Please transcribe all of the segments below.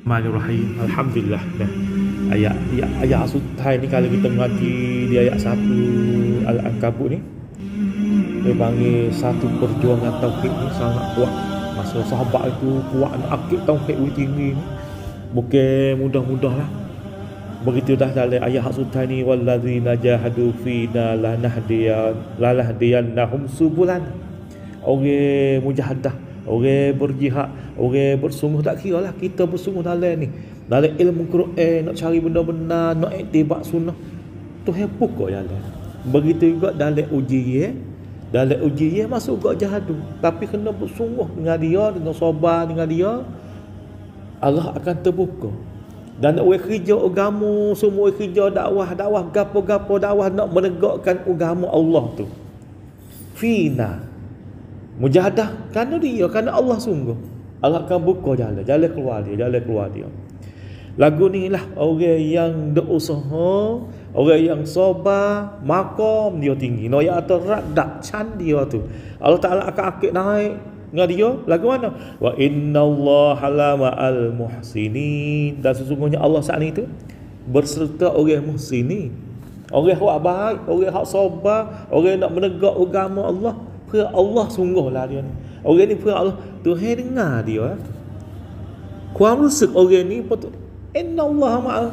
Bismillahirrahmanirrahim. Alhamdulillah dah. Ayat sutai ni kalau kita mengaji di ayat 1 Al-Ankabut ni, dia panggil satu perjuangan tauhid ni sangat kuat. Masa sahabat itu kuat nak akid tauhid tinggi ni, bukan mudah-mudah lah. Begitu dah dalam ayat sutai ni, wallazina jahadu fina lanahdiyannahum subulan. Orang mujahadah, orang berjihad, orang bersungguh, tak kira lah kita bersungguh dalam ni, dalam ilmu Quran, nak cari benda-benda, nak iktibar sunnah, tu hepuk kok jalan. Begitu juga dalam ujian, masuk kok jahadu, tapi kena bersungguh dengan dia, dengan sabar dengan dia, Allah akan terbuka. Dan orang kerja agama, semua kerja dakwah gapo-gapo dakwah nak menegakkan agama Allah tu, fina mujahadah kerana dia, kerana Allah sungguh, Allah akan buka jalan keluar dia. Lagu ni lah orang yang berusaha, orang yang sabar, maqam dia tinggi. No yang teradak can dia tu, Allah Taala akan akid naik dengan dia. Lagu mana? Wa innallaha lama'al muhsinin. Dan sesungguhnya Allah saat ni tu berserta orang muhsinin, orang hak baik, orang hak sabar, orang nak menegak agama Allah. Pera Allah sungguhlah dia ni. Orang ni pera Allah, Tuhan dengar dia. Kuam rusuk orang ni patut innallaha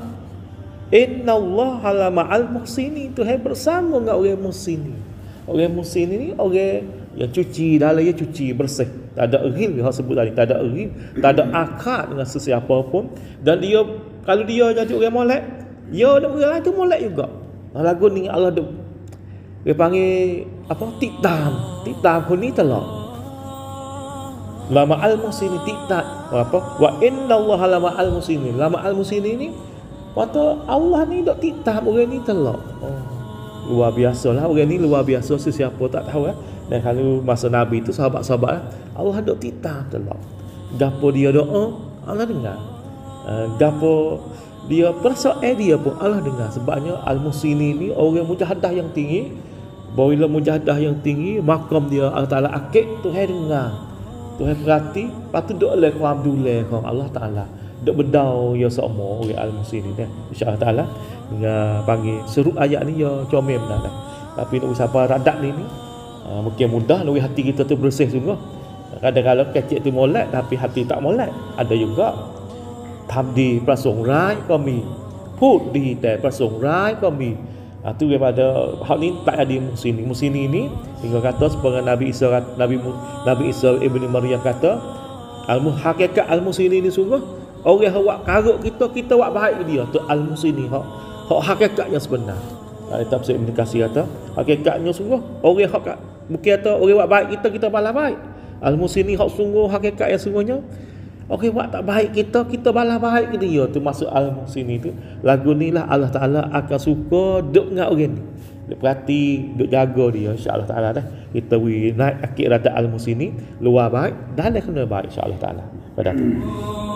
ma'al muhsinin. Tuhan bersama dengan orang muhsinin. Orang muhsinin ni orang yang cuci dalam, dia cuci bersih, tak ada ghil, dia sebut tadi, tak ada ghil, tak ada akad dengan sesiapa pun. Dan dia, kalau dia jadi orang molek, dia ada orang lain tu molek juga. Lagu ni Allah dia panggil apa? Tiktam pun ni telak. Lama al-musini tiktam apa? Wa innallaha lama al-musini. Lama al-musini ni waktu Allah ni dok tiktam orang ni telak. Luar biasalah orang ni, luar biasa, sesiapa tak tahu lah. Dan kalau masa Nabi tu sahabat-sahabat Allah dok tiktam telak. Gapo dia doa, Allah dengar. Gapo dia perasaan dia pun Allah dengar. Sebabnya al-musini ni orang mujahadah yang tinggi. Bila mujahadah yang tinggi, makam dia Allah Ta'ala akid, Tuhan dengar, Tuhan perhati. Lepas tu duk oleh kau Abdullah kau Allah Ta'ala duk bedau ya semua orang al-muslimin dah. InsyaAllah Ta'ala dengan panggil seru ayat ni ya comel benar dah. Tapi nak siapa radak ni mungkin mudah lawi hati kita tu bersih sungguh. Kadang-kadang kecil tu molek tapi hati tak molek. Ada juga thamdi prasong rai kami put di te prasong rai kami. Tu daripada hal ni tak ada musini ni hingga kata sebagai Nabi Isa ibni Maryam kata hakikat al-musini ni sungguh orang hak karuk kita buat baik dia tu al-musini hak hakikatnya sebenar. Tafsir Ibn Katsir kata hakikatnya sungguh orang hak mungkin kata orang buat baik kita balas baik. Al-musini hak sungguh hakikat yang sungguhnya okey, buat tak baik kita balas baik ke dia tu, masuk al-musini tu. Lagu ni lah Allah Ta'ala akan suka duk dengan orang ni, duk perhati, duk jaga dia, insya-Allah Ta'ala dah. Kita naik akid rada al-musini luar baik dan kena baik insya-Allah Ta'ala pada tu.